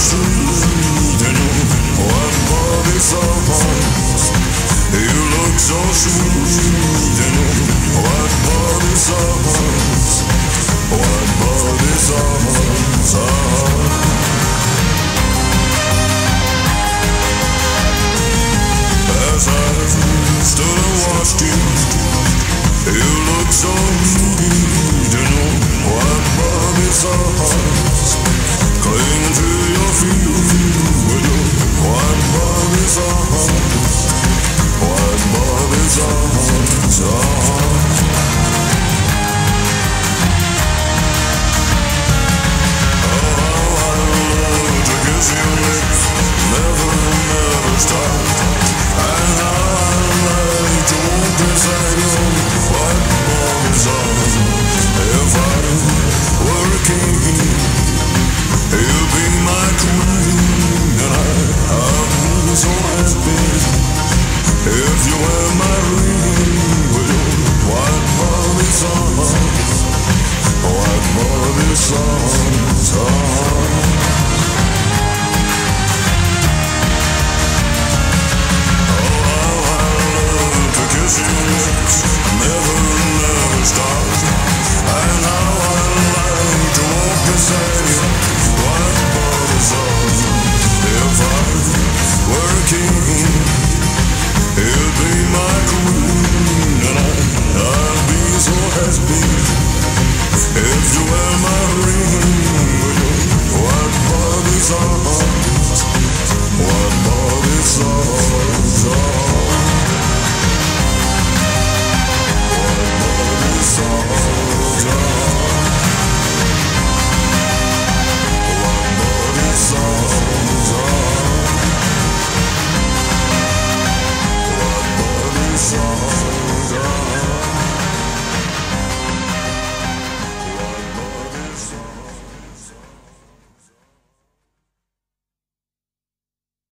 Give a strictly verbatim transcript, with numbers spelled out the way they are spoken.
sweet, you know, what body so hot. You look so sweet, you know, what body so hot. What body so hot, so hot. As I stood and watched you, you look so sweet, you know, what body so hot. Clinging to your feet, with your white body so hot. White body so hot, so hot. Oh, how I love to kiss your lips, never, never stop. And how I like to walk beside your white body so hot. If I were a king, you'd be my queen, and I, I'd be so happy if you were my ring with your white body so hot, white body so hot.